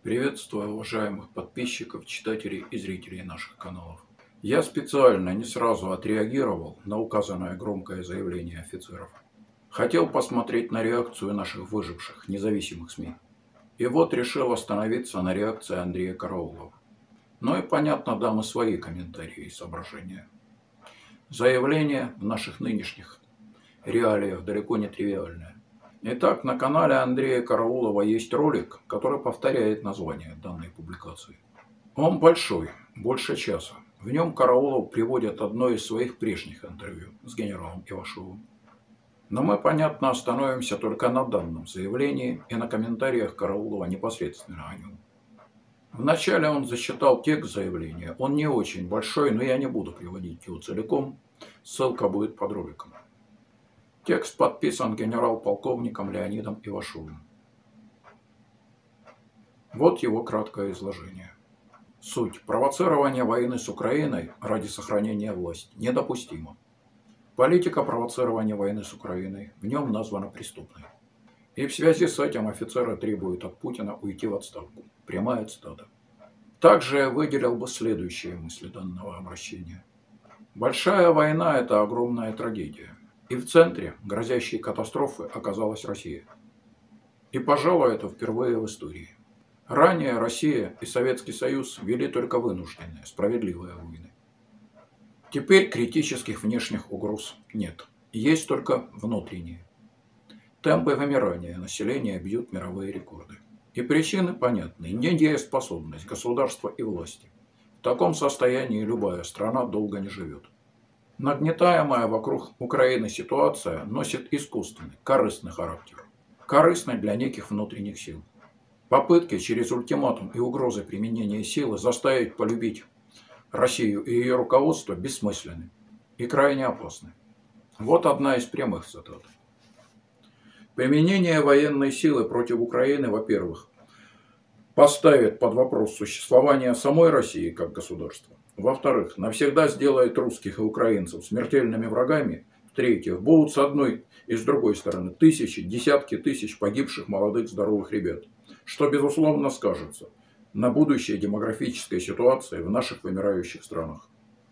Приветствую уважаемых подписчиков, читателей и зрителей наших каналов. Я специально не сразу отреагировал на указанное громкое заявление офицеров. Хотел посмотреть на реакцию наших выживших, независимых СМИ. И вот решил остановиться на реакции Андрея Караулова. Ну и понятно, дам и свои комментарии и соображения. Заявление в наших нынешних реалиях далеко не тривиальное. Итак, на канале Андрея Караулова есть ролик, который повторяет название данной публикации. Он большой, больше часа. В нем Караулов приводит одно из своих прежних интервью с генералом Ивашовым. Но мы, понятно, остановимся только на данном заявлении и на комментариях Караулова непосредственно о нем. Вначале он зачитал текст заявления. Он не очень большой, но я не буду приводить его целиком. Ссылка будет под роликом. Текст подписан генерал-полковником Леонидом Ивашовым. Вот его краткое изложение. Суть. Провоцирование войны с Украиной ради сохранения власти недопустимо. Политика провоцирования войны с Украиной в нем названа преступной. И в связи с этим офицеры требуют от Путина уйти в отставку. Прямая цитата. Также я выделил бы следующие мысли данного обращения. Большая война – это огромная трагедия. И в центре грозящей катастрофы оказалась Россия. И, пожалуй, это впервые в истории. Ранее Россия и Советский Союз вели только вынужденные, справедливые войны. Теперь критических внешних угроз нет. Есть только внутренние. Темпы вымирания населения бьют мировые рекорды. И причины понятны. Недееспособность государства и власти. В таком состоянии любая страна долго не живет. Нагнетаемая вокруг Украины ситуация носит искусственный, корыстный характер. Корыстный для неких внутренних сил. Попытки через ультиматум и угрозы применения силы заставить полюбить Россию и ее руководство бессмысленны и крайне опасны. Вот одна из прямых цитат. Применение военной силы против Украины, во-первых, поставит под вопрос существование самой России как государства. Во-вторых, навсегда сделает русских и украинцев смертельными врагами. В-третьих, будут с одной и с другой стороны тысячи, десятки тысяч погибших молодых здоровых ребят, что безусловно скажется на будущей демографической ситуации в наших вымирающих странах.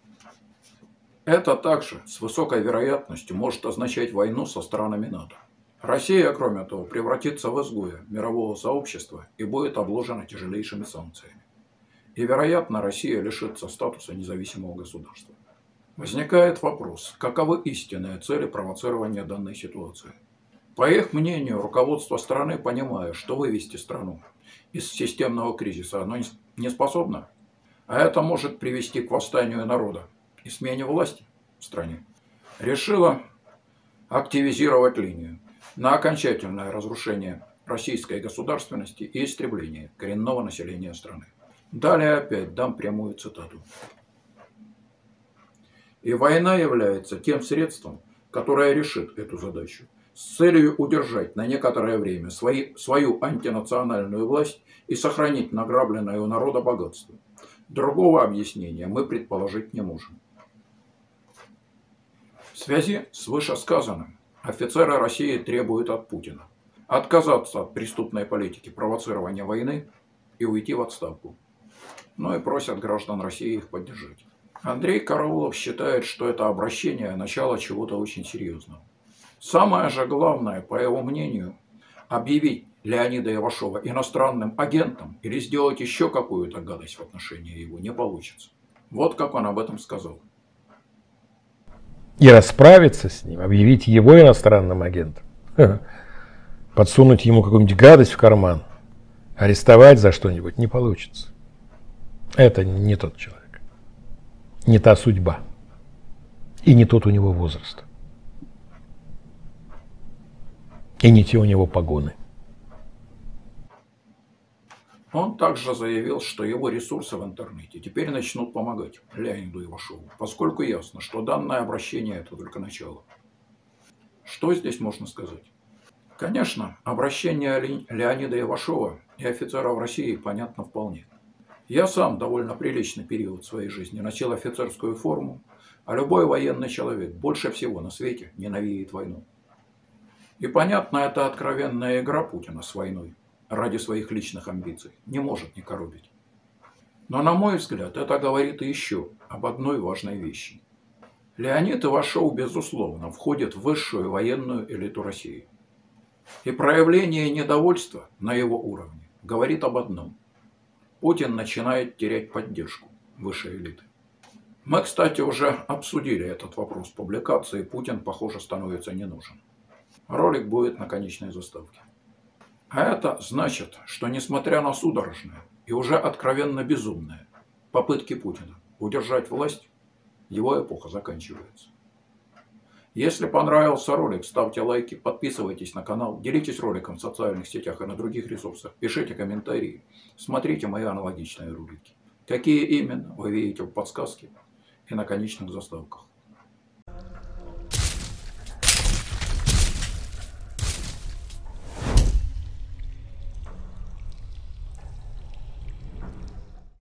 Это также с высокой вероятностью может означать войну со странами НАТО. Россия, кроме того, превратится в изгоя мирового сообщества и будет обложена тяжелейшими санкциями. И, вероятно, Россия лишится статуса независимого государства. Возникает вопрос, каковы истинные цели провоцирования данной ситуации? По их мнению, руководство страны, понимая, что вывести страну из системного кризиса оно не способно, а это может привести к восстанию народа и смене власти в стране, решило активизировать линию на окончательное разрушение российской государственности и истребление коренного населения страны. Далее опять дам прямую цитату. И война является тем средством, которое решит эту задачу, с целью удержать на некоторое время свою антинациональную власть и сохранить награбленное у народа богатство. Другого объяснения мы предположить не можем. В связи с вышесказанным офицеры России требуют от Путина отказаться от преступной политики провоцирования войны и уйти в отставку. Ну и просят граждан России их поддержать. Андрей Караулов считает, что это обращение – начало чего-то очень серьезного. Самое же главное, по его мнению, объявить Леонида Ивашова иностранным агентом или сделать еще какую-то гадость в отношении его не получится. Вот как он об этом сказал. И расправиться с ним, объявить его иностранным агентом, подсунуть ему какую-нибудь гадость в карман, арестовать за что-нибудь не получится. Это не тот человек, не та судьба и не тот у него возраст. И не те у него погоны. Он также заявил, что его ресурсы в интернете теперь начнут помогать Леониду Ивашову, поскольку ясно, что данное обращение – это только начало. Что здесь можно сказать? Конечно, обращение Леонида Ивашова и офицеров России понятно вполне. Я сам довольно приличный период своей жизни носил офицерскую форму, а любой военный человек больше всего на свете ненавидит войну. И понятно, это откровенная игра Путина с войной. ради своих личных амбиций, не может не коробить. Но, на мой взгляд, это говорит еще об одной важной вещи. Леонид Ивашов, безусловно, входит в высшую военную элиту России. И проявление недовольства на его уровне говорит об одном. Путин начинает терять поддержку высшей элиты. Мы, кстати, уже обсудили этот вопрос в публикации «Путин, похоже, становится не нужен». Ролик будет на конечной заставке. А это значит, что несмотря на судорожные и уже откровенно безумные попытки Путина удержать власть, его эпоха заканчивается. Если понравился ролик, ставьте лайки, подписывайтесь на канал, делитесь роликом в социальных сетях и на других ресурсах, пишите комментарии, смотрите мои аналогичные ролики. Какие именно, вы видите в подсказке и на конечных заставках.